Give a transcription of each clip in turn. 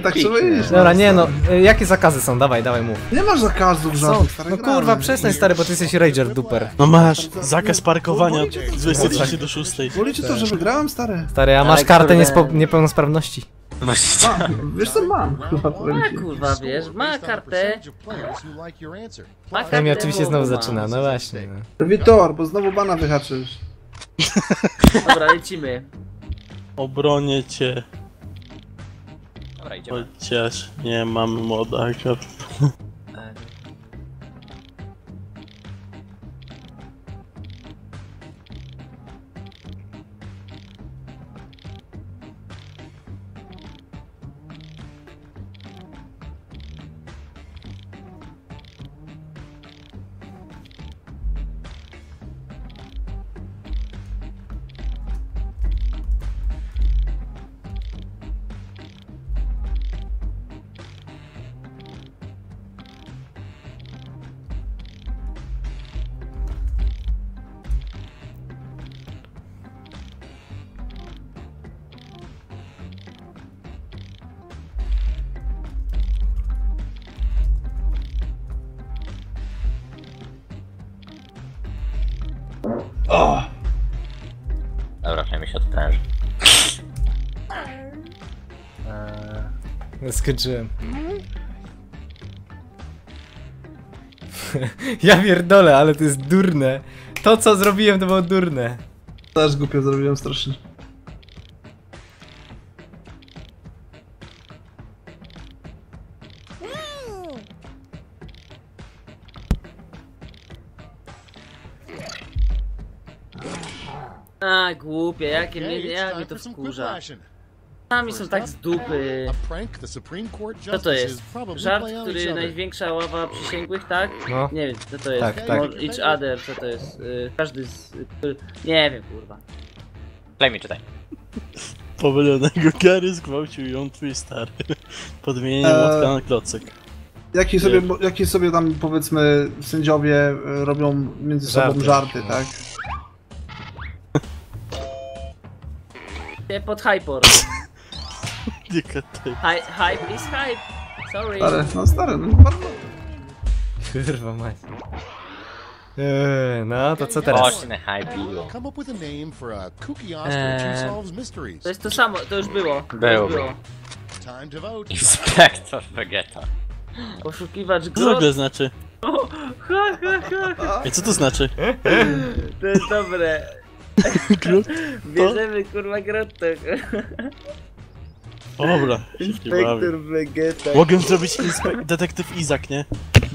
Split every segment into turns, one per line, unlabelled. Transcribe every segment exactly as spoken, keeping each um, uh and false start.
tak trzeba iść.
Dobra, nie no, y, jakie zakazy są? Dawaj, dawaj, mów.
Nie masz zakazów
Są.
żadnych, stary,
No
gramy.
kurwa, przestań stary, bo ty jesteś rager duper.
No masz, zakaz parkowania od dwudziestej trzeciej do szóstej.
Wolicie to, że wygrałem, stary?
Stary, a masz
Ale
kartę
kurde.
niespo- niepełnosprawności.
Właśnie.
Mam, wiesz co mam, kurwa, powiem
Ma
ci.
kurwa, wiesz, ma kartę. Ma
Ja mi
kartę,
oczywiście
bo
znowu
ma.
zaczyna, no właśnie. No.
Witor, bo znowu bana wyhaczysz.
Dobra, lecimy.
Obronię cię,
Dobra, idziemy.
chociaż nie mam modaka.
O!
Dobra, przynajmniej się odpręży.
Eee, skończyłem. Ja pierdolę, ale to jest durne. To co zrobiłem to było durne.
Też głupio zrobiłem strasznie.
A, głupie, jakie mnie, jak mnie to wkurza. Sami są tak z dupy. Co to jest? Żart, który największa ława przysięgłych, tak?
No.
Nie wiem, co to jest.
Tak, tak.
More Each other, co to jest? Y, Każdy z... który- Nie wiem, kurwa.
Play mi czytaj.
Powolionego Gary zgwałcił ją twój stary. Podmienienie
Eee.
młotka na klocek.
Jaki sobie, jaki sobie tam, powiedzmy, sędziowie e, robią między sobą
Żarty.
żarty, tak?
Nie, pod hypor.
Nie kataj.
Hi, hype is hype. Sorry.
Stary, no stary, no bardzo.
Kurwa mać. Eee, no to co teraz?
Chodź na hype.
Come up with a name for a kooky ostrich
Eee.
who solves mysteries.
To jest to samo, to już było. To
Było,
już było.
Time to vote.
Inspektor Vegeta.
Poszukiwacz
Co w ogóle
grot.
znaczy?
O, ha, ha, ha, ha.
Ej, co to znaczy?
To jest dobre.
Grot?
Bierzemy kurwa grotto.
Dobra, się nie bawię.
Inspektor Vegeta.
Mogę zrobić inspe- detektyw Izak, nie?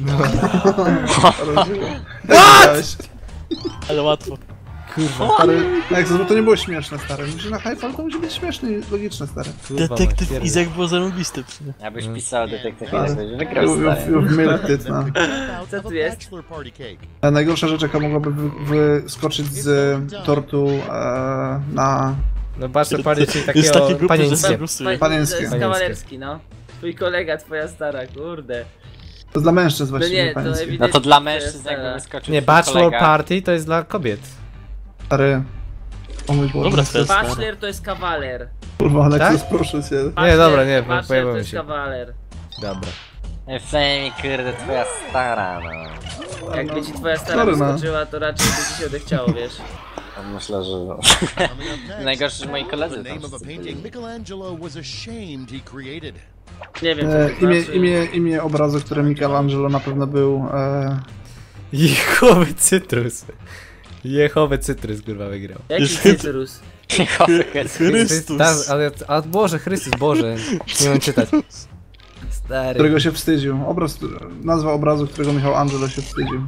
What?
Ale łatwo.
Kurwa,
Stary, jak to, to nie było śmieszne, stary. Musi na hype, ale to musi być śmieszne i logiczne, stary.
kurwa mać,
Detektyw
pierdol.
Izak był zarąbisty.
Jakbyś pisał detektyw
Ale-
Izak, to byś wygrał,
You've,
stary.
you've milked it, no.
Out
Co
of
tu
a
jest?
bachelor party cake.
A najgorsza rzecz, jaka mogłaby wy- wyskoczyć z tortu e, na
No bachelor party, czyli
Jest
takiego
taki głupie, że
panieńskie.
sam głosuje.
Panieńskie.
To jest kawalerski, no. Twój kolega, twoja stara, kurde.
To jest dla mężczyzn
No
właściwie,
nie, to
panieńskie.
ewidentnie.
No to dla
twoja
mężczyzn
stara.
jakby wyskoczył
Nie,
twój
bachelor
kolega.
party to jest dla kobiet.
Stary. O mój Boże.
Dobra, to jest stary.
Bachelor to jest kawaler.
Kurwa, Alexis,
Tak?
proszę cię.
Bachelor-
dobra, nie,
Bachelor
pojawiło
to
mi
jest
się.
kawaler.
Dobra.
Femi, kurde, twoja stara, no.
Jakby ci twoja stara
Sorry, no.
wyskoczyła, to raczej by ci się odechciało, wiesz.
Myślę, że...
Coming up next,
Najgorsze, że moi
the
koledzy tam
name of a
wszyscy
painting
byli.
Michelangelo was ashamed he created.
Nie wiem, co
E,
to
imię,
znaczy.
imię, imię obrazu, który Michelangelo na pewno był. E,
Jehowy cytrus. Jehowy cytrus, kurwa, wygrał.
Jaki
Już-
cytrus?
Chrystus.
Ta, ale, a Boże, Chrystus, Boże. Nie wiem czytać. Stary.
którego się wstydził. Obraz, nazwa obrazu, którego Michał Angelo się wstydził.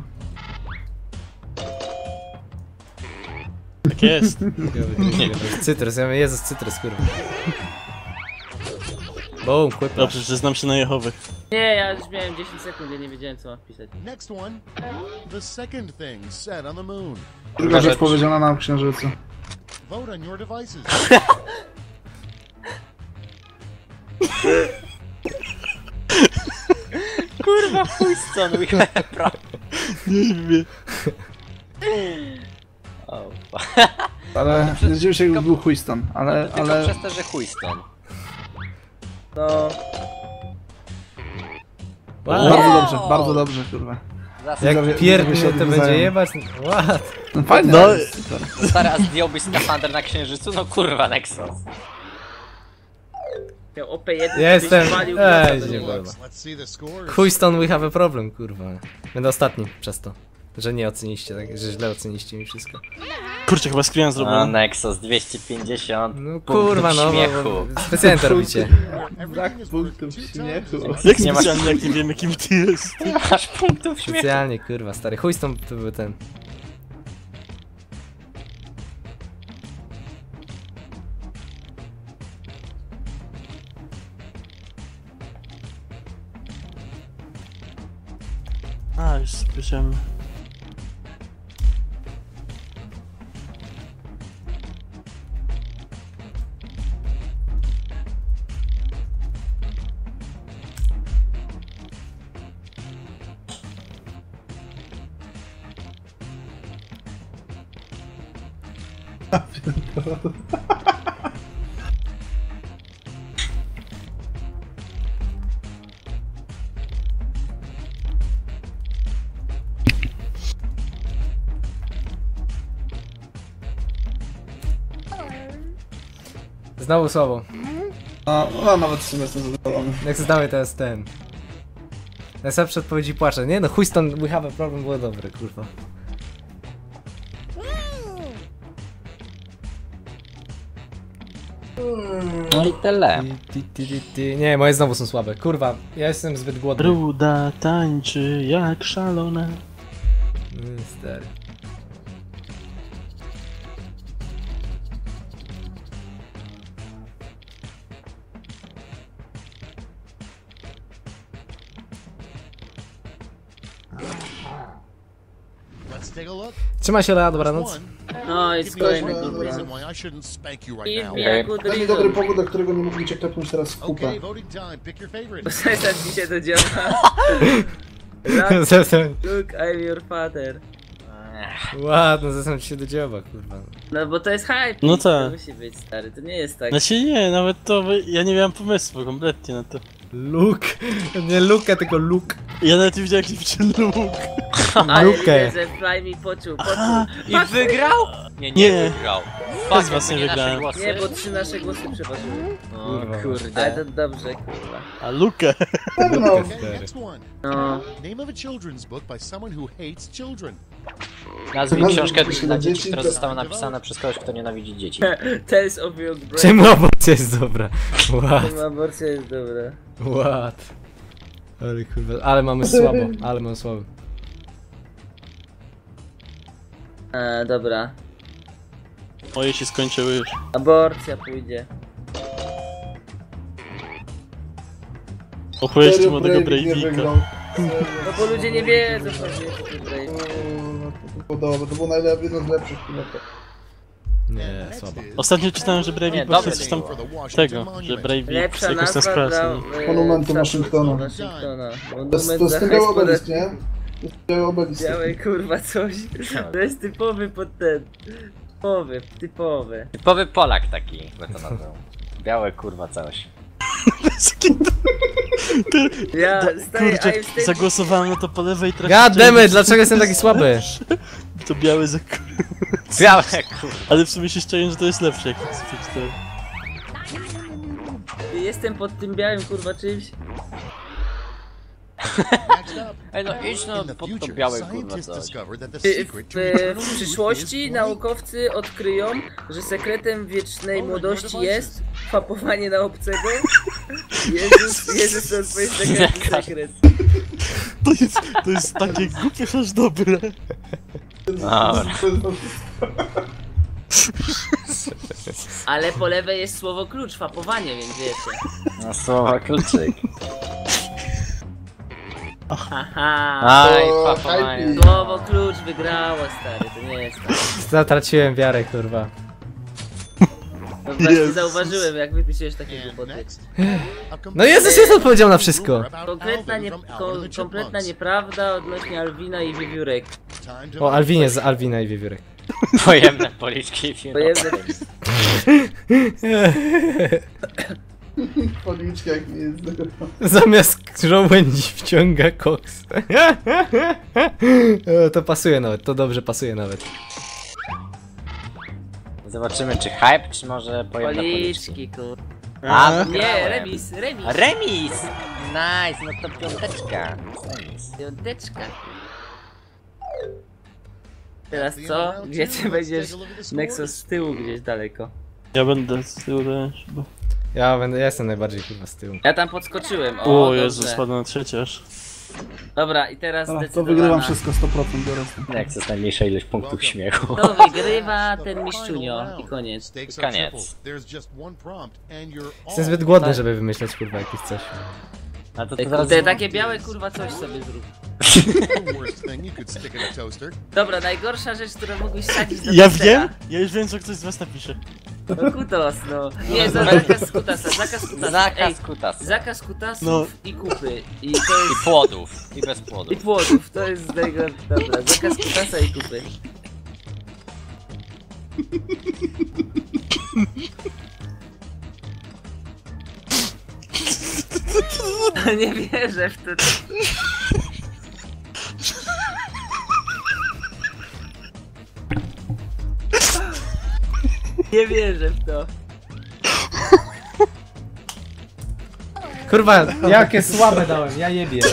Tak jest.
Cytrus, ja mówię, Jezus, cytrus, kurwa. Boom, kłypa.
Dobrze, że znam się na Jehowych.
Nie, ja już miałem dziesięć sekund, ja nie wiedziałem co mam wpisać.
Next one, the second thing said on the moon.
Druga rzecz
rzecz.
powiedziana na Księżycu.
Vote on your devices.
Kurwa, chuj stąd, Michał, prawda.
Nie wiem.
O,
Ale nie zdziwię się, jakby był Huiston, ale,
tylko
ale
przez to, że chuj stąd.
No,
Wow.
Bardzo dobrze, bardzo dobrze, kurwa.
Zasad.
Jak
Widzowie-
pierdolę
widzowie się
to będzie
odwiedzają.
jebać. What?
No fajnie,
No.
no. Super.
Stary, a zdjąłbyś skafander na księżycu? No kurwa, Nexus.
Miał O P jeden,
Ja jestem...
byś walił
Ej,
klasa do
nie
niego.
podoba.
Let's see the scores.
Houston, we have a problem, kurwa. Będę ostatni przez to. Że nie oceniście, tak, że źle oceniście mi wszystko.
Kurczę, chyba screena
No,
zrobiłem.
Nexus dwieście pięćdziesiąt.
No
punktów
kurwa, no,
śmiechu.
bo specjalnie to robicie.
Brak punktów śmiechu.
Jak
Nie masz-
specjalnie, jak nie wiem, jakim ty jest.
Masz punktów śmiechu.
Specjalnie, kurwa, stary. Houston to był ten...
A, już słyszałem.
Znowu słabo.
No, no nawet w sumie jestem zadowolony.
Jak zdamy teraz ten... Najsłabsze odpowiedzi płaczę. Nie no, Houston, we have a problem było dobre, kurwa.
No i tyle.
Ty, ty, ty, ty. Nie, moje znowu są słabe. Kurwa, ja jestem zbyt głodny.
Ruda tańczy jak szalona.
Mm, stary.
Let's take a look.
Trzymaj się, Lea, dobranoc.
One,
No i
give me
kolejny
one good
kurwa.
reason why I shouldn't spank you right
Give
now.
me a good
Taki dobry
reason.
powód, dla którego nie mógłbym cię klepnąć teraz w kupę.
Okay, voting time. Pick your favorite.
Przestań mi się to działa. Look, I'm your father.
Ładno, zastanawiam się do dzioba, kurwa.
No bo to jest hype.
No
to
tak.
musi być stary, to nie jest tak.
Znaczy nie, nawet to, by- ja nie miałem pomysłu kompletnie na to.
Luke. Nie Luke, tylko Luke.
Ja nawet nie widziałem, jak liczy luk.
Ale
Luke.
widzę, że Fly mi poczuł, poczuł.
I wygrał? Nie, nie,
Nie.
wygrał.
Ja z
Fuck,
was nie
jakby nasze
wygrałem.
głosy.
Nie, bo trzy nasze głosy przeważyły.
O
Kurwa.
Ale
kurde.
to dobrze, kurwa.
A lukę.
No,
Okay, next one.
No.
Name of a children's book by someone who hates children.
Nazwij
Nazwij
książkę
książkę
dla
dla
dzieci,
dzieci,
która
to-
została napisana przez kogoś, kto nienawidzi dzieci.
Tales of your brain.
Czemu aborcja jest dobra? What?
Czemu aborcja jest dobra.
What? Ale kurwa, ale mamy słabo, ale mamy słabo.
A, dobra.
Moje się skończyły już.
Aborcja pójdzie.
Opowiedzcie
serio
młodego
Breivik nie
Breivika.
wygrał.
No bo ludzie nie wiedzą, co to jest Brain.
No, to było dobre, to było najlepsze, jedno z lepszych chyba.
Nie, słabo.
Ostatnio czytałem, że
Nie,
Breivik
dobre
poszedł coś tam
For the Washington
tego, że
Monument.
Breivik
Lepsza
jakoś tam
nazwa dla...
sprawdzał.
e,
Monumentu
statusu
Waszyngtona.
Waszyngtona.
To jest,
Monument
to jest
za
ten biały
hajs
obelisk, nie? To jest biały obelisk.
Białe kurwa coś. To jest typowy pod ten. Typowy, typowy.
Typowy Polak taki, by to nazwał. Białe kurwa coś.
Ja, stary,
Kurczę,
I'm stay...
zagłosowałem na to po lewej trafię.
God damn it, dlaczego jestem taki słaby?
To białe za...
Białe kurwa.
Ale w sumie się szczerze, że to jest lepsze jak cztery.
Jestem pod tym białym kurwa czymś.
Next up.
Ej no idź no
In the
pod to
future,
białe kurwa
scientists
coś.
discovered that the
W,
secret
w,
to eternal
w
youth
przyszłości
is
naukowcy odkryją, że sekretem wiecznej młodości jest fapowanie na obcego. Jezus, Jezus to twój sekretny sekret.
To jest, to jest takie głupie, aż dobre.
Dobra.
Ale po lewej jest słowo klucz, fapowanie, więc wiecie.
No słowa kluczyk.
Haha.
Aj,
O,
papowanie.
hype.
Słowo klucz wygrało, stary, to nie jest tak.
Zatraciłem wiarę, kurwa.
No właśnie
Jezus.
zauważyłem, jak wypisujesz takie
And
głupoty.
next, a
No Jezus jest odpowiedział na wszystko.
rumor about
Konkretna,
Alvin
nie,
from Alvin
ko,
and the
kompletna
Chipmunks.
nieprawda odnośnie Alwina i wiewiórek.
Time to
O, Alwinie z Alwina i Wiewiórek.
Pojemne policzki i film.
Pojemne-
Policzki jak nie jest zero.
Zamiast żołędzi wciąga koks. O, to pasuje nawet, to dobrze pasuje nawet.
Zobaczymy czy hype, czy może pojem na policzki.
Policzki, kur...
A,
Nie,
wygrałem.
remis, remis.
Remis! Nice, no to piąteczka. Remis.
Piąteczka. Teraz co? Gdzie ty będziesz? Nexus z tyłu gdzieś daleko.
Ja będę z tyłu też, bo...
Ja będę, ja jestem najbardziej kurwa z tyłu.
Ja tam podskoczyłem, o,
O
dobrze.
Jezu, spadłem na trzecie aż.
Dobra, i teraz
Dobra, to
zdecydowana.
wygrywam wszystko sto procent biorę.
Jak to jest najmniejsza ilość punktów śmiechu.
To wygrywa ten mistrzunio i koniec.
Koniec.
Tak.
Jestem zbyt głodny, żeby wymyśleć kurwa jakieś coś.
A to, to
Te,
teraz...
te takie białe kurwa coś sobie zrób. Dobra, najgorsza rzecz, którą mógłbyś sadzić do
Ja
tostera.
wiem? Ja już wiem co ktoś z was napisze.
No kutos, no. Nie, za zakaz kutasa, zakaz kutasa.
Zakaz
Ej,
kutas.
zakaz kutasów
No.
i kupy. I to
I
jest...
płodów. I bez
I
płodów.
płodów, to jest najgorsze. Dobra, zakaz kutasa i kupy. Nie wierzę w to. Nie wierzę w to.
Kurwa, jakie słabe dałem, ja jebie.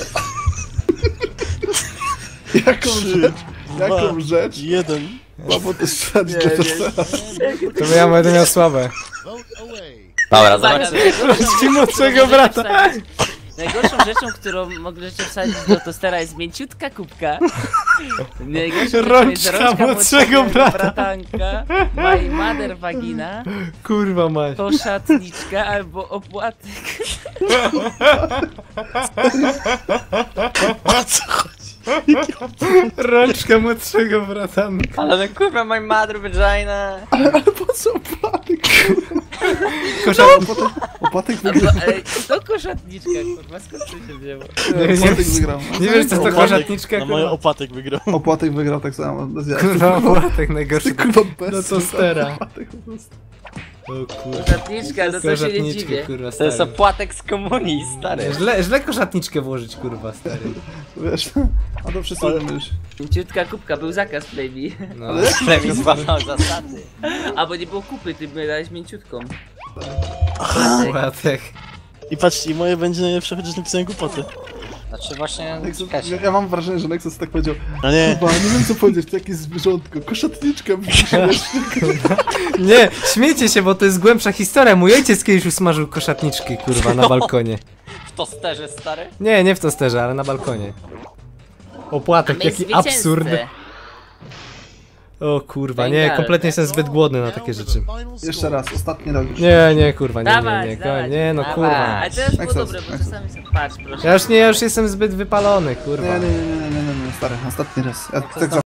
Jaką rzecz? Jaką rzecz?
Jeden.
Łabo to strzelić do tostera.
To ja będę miał słabe.
Dobra,
Uwaga,
zobaczmy.
najgorszą
Ci młodszego
rzeczą,
brata.
którą możecie wsadzić- Najgorszą rzeczą, którą mogliście wsadzić do tostera jest mięciutka kubka. Najgorszą rzeczą jest
Rączka
rączka
młodszego brata.
bratanka, my mother vagina,
Kurwa mać.
koszatniczka albo opłatek.
O co chodzi?
Rączka młodszego bratanka.
Ale no kurwa, my mother vagina.
Ale po co opłatek?
Kosza...
Opłatek
Albo,
wygrał.
ej, to koszatniczka, kurwa, skąd to się wzięło?
Nie, nie,
Opłatek wygrał.
nie wiesz co to
Opatek,
koszatniczka,
na moje
kurwa?
opatek wygrał.
Opłatek wygrał tak samo. Bez jaj.
Kurwa, opłatek najgorszy.
Kurwa bez
No to stera.
Opłatek po prostu.
O kurwa.
Koszatniczka, no to się nie
Koszatniczkę,
dziwię.
kurwa,
To jest
stary.
opłatek z komunii, stary.
Źle, źle koszatniczkę włożyć, kurwa, stary.
Wiesz, a to wszyscy wiemy już.
Mięciutka kubka, był zakaz baby.
No.
Premis złamał zasady.
A bo nie było kupy, ty my dałeś mięciutką.
Opłatek.
I patrzcie, i moje będzie najlepsze, chociaż napisałem głupoty.
Znaczy właśnie...
Nexus,
czekajcie.
ja, ja mam wrażenie, że Nexus tak powiedział.
No nie.
Chyba nie wiem co powiedzieć, to jakieś zwierzątko. Koszatniczka wziąłeś.
Nie, śmiejcie się, bo to jest głębsza historia. Mój ojciec kiedyś usmażył koszatniczki, kurwa, na balkonie.
W tosterze, stary?
Nie, nie w tosterze, ale na balkonie. Opłatek, jaki absurd. O kurwa, nie, kompletnie jestem zbyt głodny na takie rzeczy.
Jeszcze raz, ostatni rok już.
Nie, nie, kurwa, nie, nie,
Dawać,
nie,
dawać,
nie, no
dawać.
kurwa.
A teraz było
Nexus,
dobre, bo
Nexus.
czasami sobie patrz, proszę.
Ja już nie, ja już jestem zbyt wypalony, kurwa.
Nie, nie, nie, nie, nie, nie, nie, stary, ostatni raz. Ja tak